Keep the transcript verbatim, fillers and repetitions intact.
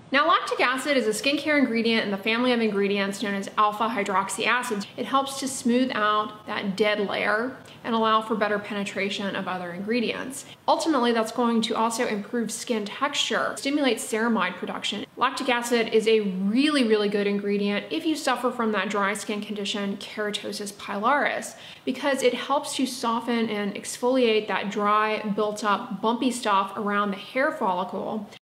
Now, lactic acid is a skincare ingredient in the family of ingredients known as alpha hydroxy acids. It helps to smooth out that dead layer and allow for better penetration of other ingredients. Ultimately, that's going to also improve skin texture, stimulate ceramide production. Lactic acid is a really, really good ingredient if you suffer from that dry skin condition, keratosis pilaris, because it helps to soften and exfoliate that dry, built up, bumpy stuff around the hair follicle.